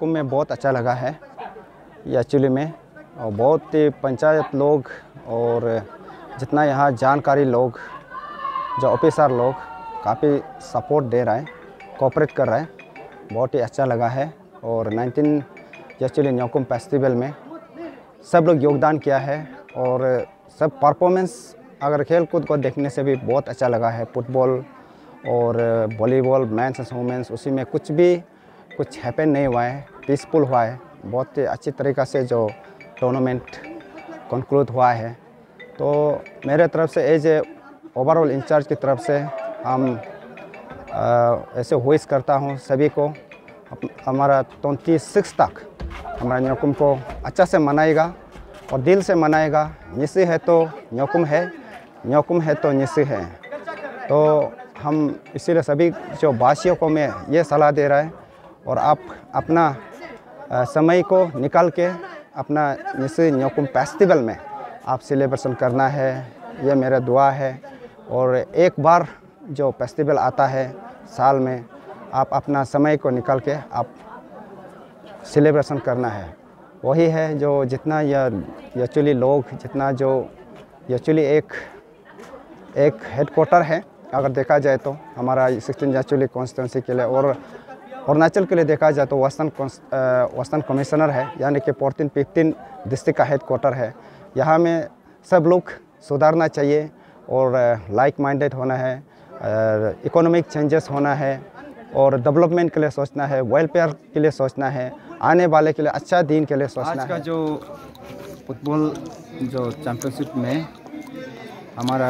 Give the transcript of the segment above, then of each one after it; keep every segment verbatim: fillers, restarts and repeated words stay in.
न्योकुम में बहुत अच्छा लगा है ये एक्चुअली में, और बहुत ही पंचायत लोग और जितना यहाँ जानकारी लोग जो ऑफिसर लोग काफ़ी सपोर्ट दे रहा है, कोऑपरेट कर रहा है, बहुत ही अच्छा लगा है। और नाइनटीन एक्चुअली न्योकुम फेस्टिवल में सब लोग योगदान किया है और सब परफॉर्मेंस अगर खेल कूद को देखने से भी बहुत अच्छा लगा है। फुटबॉल और वॉलीबॉल मेंस एंड वुमेन्स उसी में कुछ भी कुछ हैपन नहीं हुआ है, पीसफुल हुआ है, बहुत ही अच्छी तरीक़ा से जो टूर्नामेंट कंक्लूड हुआ है। तो मेरे तरफ से एज ए ओवरऑल इंचार्ज की तरफ से हम आ, ऐसे होइस करता हूँ सभी को, हमारा ट्वेंटी सिक्स तक हमारा न्योकुम को अच्छा से मनाएगा और दिल से मनाएगा। निसी है तो न्योकुम है, न्योकुम है तो निसी है। तो हम इसीलिए सभी जो वासियों को मैं ये सलाह दे रहा है और आप अपना आ, समय को निकाल के अपना निसी न्योकुम फेस्टिवल में आप सेलिब्रेशन करना है, ये मेरा दुआ है। और एक बार जो फेस्टिवल आता है साल में, आप अपना समय को निकाल के आप सेलिब्रेशन करना है। वही है जो जितना यह एक्चुअली लोग जितना जो एक्चुअली एक एक हेडक्वार्टर है अगर देखा जाए तो हमारा सिक्सटीन एक्चुअली कॉन्स्टिट्यूंसी के लिए, और अरुणाचल के लिए देखा जाए तो वेस्टर्न वेस्टर्न कमिश्नर है, यानी कि फोर्टीन फिफ्टीन डिस्ट्रिक्ट का हेडक्वार्टर है। यहाँ में सब लोग सुधारना चाहिए और लाइक माइंडेड होना है, इकोनॉमिक चेंजेस होना है और डेवलपमेंट के लिए सोचना है, वेलफेयर के लिए सोचना है, आने वाले के लिए अच्छा दिन के लिए सोचना है। आज का जो फुटबॉल जो चैम्पियनशिप में हमारा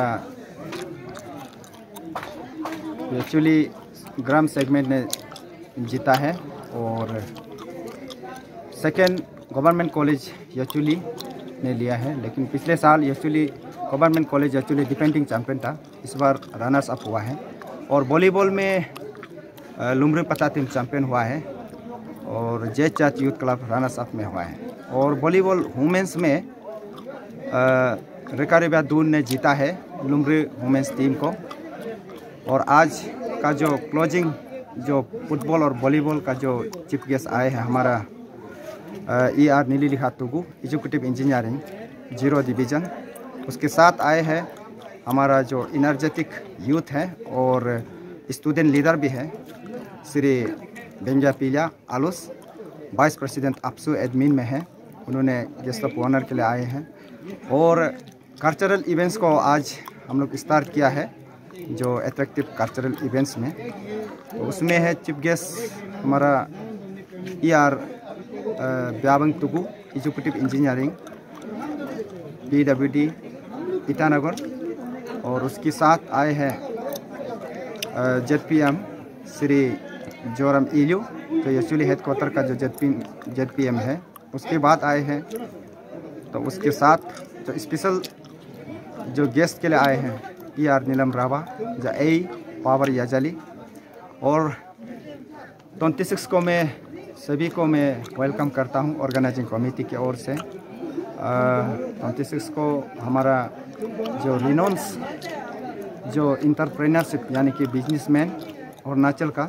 एक्चुअली ग्राम सेगमेंट ने जीता है और सेकेंड गवर्नमेंट कॉलेज एक्चुअली ने लिया है, लेकिन पिछले साल actually government college actually defending champion था, इस बार रनर्स अप हुआ है। और वॉलीबॉल में लुम्बरी पता टीम चैंपियन हुआ है और जे चाच यूथ क्लब रनर्स अप में हुआ है। और वॉलीबॉल वुमेंस में रिकारिबा दून ने जीता है लुम्बरी वुमेंस टीम को। और आज का जो क्लोजिंग जो फुटबॉल और वॉलीबॉल का जो चीफ गेस्ट आए हैं हमारा E R Nili Likha Tugu executive engineering Ziro division, उसके साथ आए हैं हमारा जो इनर्जेटिक यूथ है और स्टूडेंट लीडर भी है Shri Benja Pila Alus, vice president AAPSU admin में है, उन्होंने गेस्ट ऑफ ऑनर के लिए आए हैं। और कल्चरल इवेंट्स को आज हम लोग स्टार्ट किया है जो एट्रैक्टिव कल्चरल इवेंट्स में, तो उसमें है चीफ गेस्ट हमारा E R Byabang Tugu executive engineering P W D Itanagar, और उसके साथ आए हैं Z P M Shri Joram Illu तो एक्चुअली हेड क्वार्टर का जो Z P Z P M है। उसके बाद आए हैं तो उसके साथ जो स्पेशल जो गेस्ट के लिए आए हैं ई आर नीलम रावा जो ए पावर याजाली। और ट्वेंटी सिक्स को मैं सभी को मैं वेलकम करता हूं ऑर्गेनाइजिंग कमेटी की ओर से। ट्वेंटी सिक्स को हमारा जो रिनोन्स जो इंटरप्रेन्योरशिप यानी कि बिजनेसमैन अरुणाचल का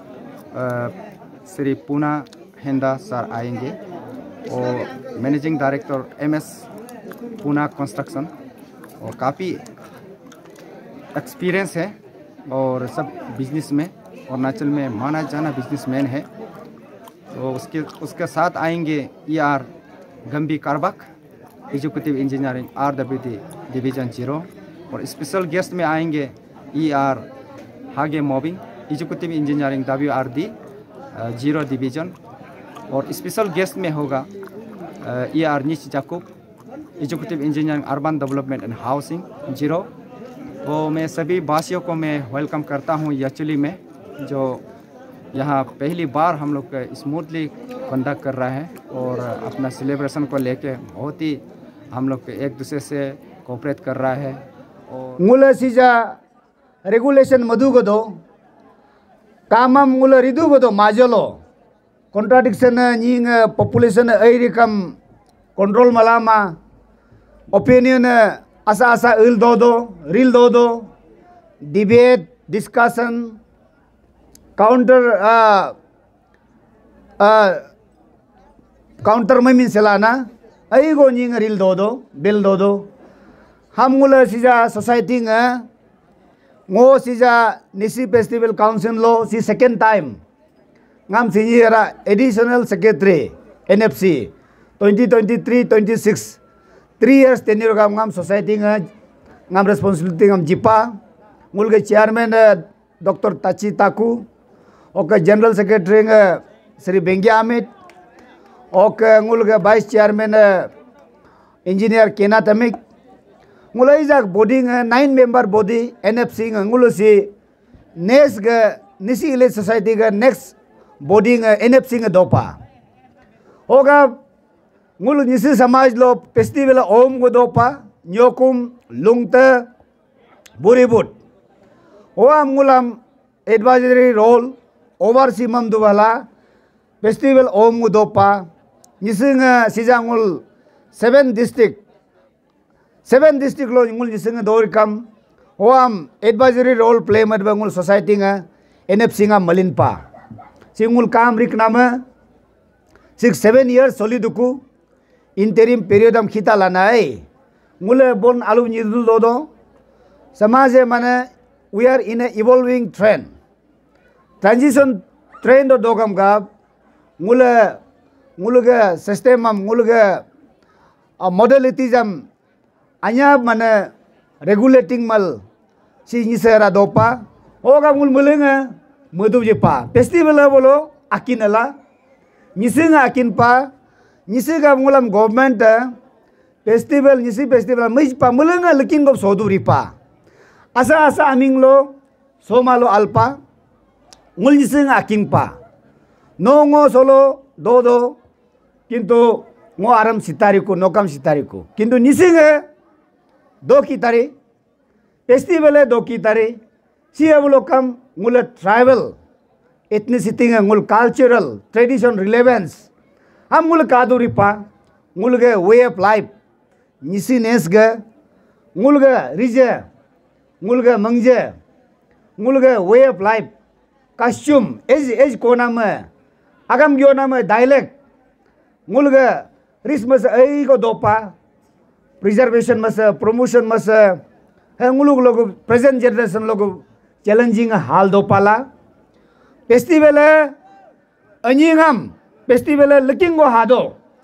श्री पूना हेंदा सर आएंगे और managing director M S Puna construction, और काफ़ी एक्सपीरियंस है और सब बिजनेस में अरुणाचल में माना जाना बिजनेसमैन है। तो उसके उसके साथ आएंगे E R Gambhi Karbak executive engineering R W D division Ziro, और स्पेशल गेस्ट में आएंगे E R Hage Mobing executive engineering W R D Ziro division, और स्पेशल गेस्ट में होगा E R Nish Jakub executive engineering urban development and housing Ziro. वो मैं सभी वासियों को मैं वेलकम करता हूँ एक्चुअली में, जो यहाँ पहली बार हम लोग स्मूथली कंडक्ट कर रहा है और अपना सेलिब्रेशन को लेके बहुत ही हम लोग एक दूसरे से कोऑपरेट कर रहा है। और मूल सीजा रेगुलेशन मधु गदो कामम मूल रिदु गदो माजलो कॉन्ट्राडिक्शन निंग पॉपुलेशन ऐरिकम कंट्रोल मलामा ओपिनियन आसा आसा इल दो दो रील दो दो डिबेट डिस्कशन काउंटर काउंटर में मिन सेलाना आई गो निंग रिल दो दो बिल दो दो हम मुला सिजा सोसाइटी nga ngo सिजा निसी फेस्टिवल काउंसिल लो सी सेकंड टाइम ngam सिनियरा additional secretary NFC twenty twenty-three twenty-six three years tenure ngam ngam society nga ngam responsibility ngam jipa ngul ke chairman Doctor Tachi Taku oke general secretary nga Sri Bengia Amit oke ngul ke vice chairman engineer Kena Tamik ngulai jak body nga nine member body N F C nga ngulu si next ga nisi ile society ga next body nga N F C nga dopa oga ngulu nisi samaj lo festival om go dopa nyokum lungta buribut oam ngulam advisory role oversee mam duwala festival om go dopa nisi nga sijangul seven district seven district lo ngul nisi nga dor kam oam advisory role play mat bangul society nga N F C nga malinpa singul kam rik nama six seven years soliduku interim period am khita lanai ngule bon alu nidul dodo samaje mane we are in a evolving trend transition trend do dogam gab ngule nguluga system am nguluga modalities am anya mane regulating mal si nisera dopa oga ngul mulenga mudu jepa festival bolo akinala nisinga akin pa nisi ka ngulam government festival nisi festival mais pa mulenga lekin go soduri pa asa asa aming lo somalo alpa ngul nisinga akin pa no ngo solo do do kintu ngo aram sitariku nokam sitariku kintu nisinga do kitari festival do kitari si avlokam ngul tribal ethnicity ngul cultural tradition relevance हम मुल कादुरी पा मुल के way of life निसी नेस गे मुल के रिजे मुल के मंगजे मुल के वे ऑफ लाइफ कॉस्ट्यूम एज एज कोना में अगम यो नाम डायलेक्ट मुल के रिस मस ए को दोपा प्रिजर्वेशन मस प्रमोशन मस है मुलुक लोग प्रेजेंट जनरेशन लोग चैलेंजिंग हाल दोपाला फेस्टिवल है अनिंगम festival looking go hado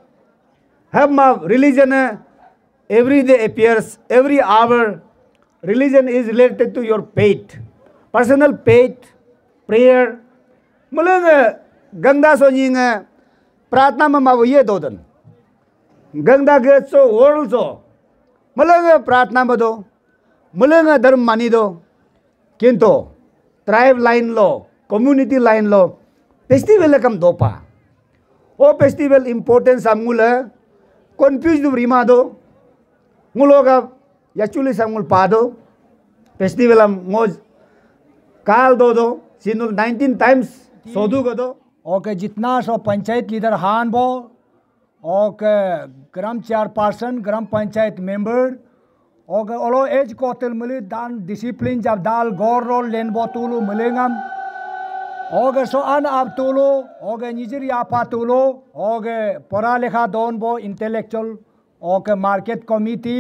have my religion every day appears every hour religion is related to your faith personal faith prayer mulang gangda so ning pratna ma ma ye dodan gangda ge so world so mulang pratna ma do mulang dharm mani do kinto tribe line lo community line lo festival kam dopa ओ festival importance आमुल confuse रिमा दो मुलोगा actually सामुल पादो festival हम मोज काल दो दो सिनुल नाइनटीन टाइम्स सोदू को दो ओके जितना सो पंचायत लीडर हान बो okay gram chairperson gram panchayat member okay ओलो एज कोतल मिली दान डिसिप्लिन जब दाल गौर रोल लेन बो तुलु मिलेंगम ओगे सो अन अब तुलो ओगे निजरिया पा तुलो ओगे पढ़ा लिखा दोन बो intellectual okay market committee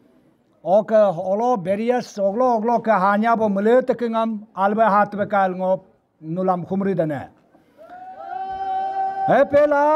okay ओलो बेरियस ओगलो ओगलो के हान्या बो मिले तकिंगम आलबे हाथ बे काल ngop nulam khumri dane हे पेला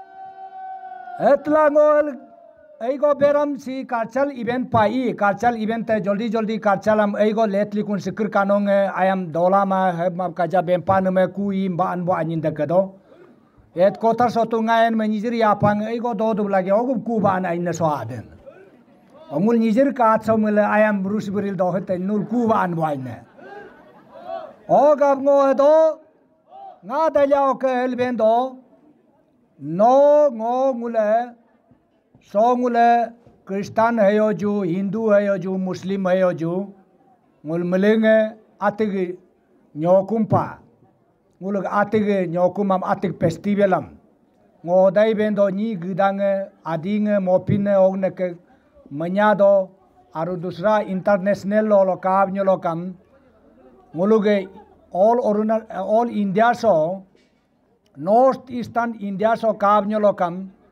एतला ngol एगो बेरम सी कार्चल इवेंट पाई कार्चल इवेंट है जल्दी जल्दी कार्चल हम एगो लेट लिकुन सिकर कानोंग आयम दोला मा है माप काजा बेम्पान में कुई बान बो अनिन दकदो एत कोतर सोतु ngayen में निजर यापांग एगो दो दु लागे ओगु कु बान आइन सो आदन अमुल निजर का सो मिले आयम ब्रूस बरिल दो हते नुल कु बान बो आइन ओगब ngो दो nga दल्या ओके एलबेन दो नो ngो मुले सो मुले क्रिस्तान है यो जो हिंदू है यो जो मुस्लिम है यो जो मुल मिलेंगे आतिग न्योकुम्पा मुल आतिग न्योकुमम आतिग फेस्टिवलम ngoday bendo ni gidang ading mopin ogne ke manyado aru dusra international lo lo kab nyolo kam nguluge all orunal all India so north eastern India so kab nyolo kam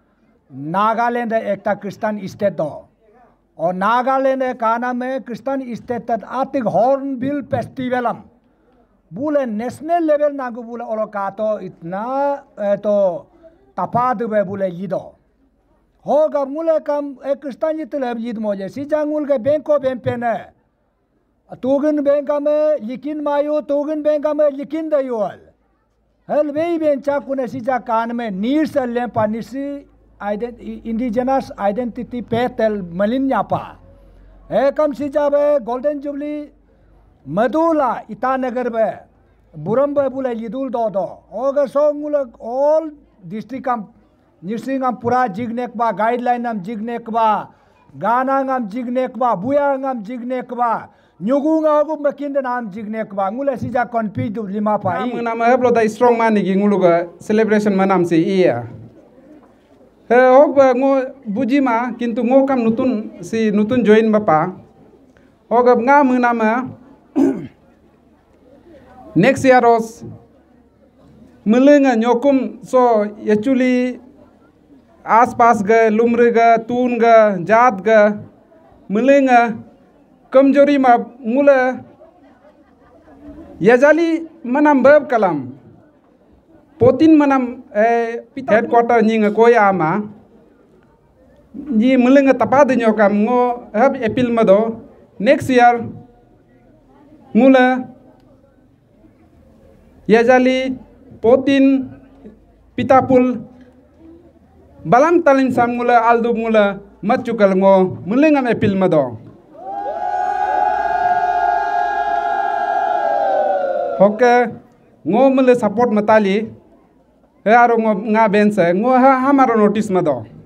Nagaland एकता क्रिस्तान स्टेट दो और नागालैंड का नाम है Christian state आतिक Hornbill फेस्टिवलम बुले national level Nagu बुले ओलो का तो इतना तो तपाद वे बुले यिदो होगा मुले कम एक क्रिस्तान जितले यिद मोजे सिजांगुल के बैंको बैंक पेने तोगन बैंक में लिखिन मायो तोगन बैंक में लिखिन दयोल हल वे बेंचा कुने सिजा कान में नीर से ले पानिसी इंडिजिनस आइडेंटिटी पेटल मलिन्यापा है कम सिजा बे गोल्डन जुबली मधुला इटानगर बे बुरम बे बुले लिदुल दो दो ओगर सोंगुल ऑल डिस्ट्रिक्ट हम निरसिंगम पूरा जिगनेक बा गाइडलाइन हम जिगनेक बा गानांगम जिगनेक बा बुयांगम जिगनेक बा न्युगुंगा गु मकिन नाम जिगनेक बा nguला सिजा कन्फ्यूज लिमा पाई नाम है ब्लो द स्ट्रांग मान नि गिंगुलुगा सेलिब्रेशन मानाम से इया हे होग ngो बुजिमा किंतु ngो kam nutun si nutun join bapa hoga nga munama next year os melenga nyokum so actually आस पास ग लुमरे ग तून ग जात ग मिलेंगा कमजोरी मा मुले यजाली मनम बब कलम पोतिन मनम हेडक्वार्टर निंग कोई आमा ये मिलेंगा तपा दिन्यो काम ngो हब एपिल मदो नेक्स्ट ईयर मुले यजाली पोतिन पितापुल balam talin sam ngula aldu ngula matchukal ngo mulingam epil mado hoke ngo mule support matali he aro ngo nga bense ngo ha hamaro notice mado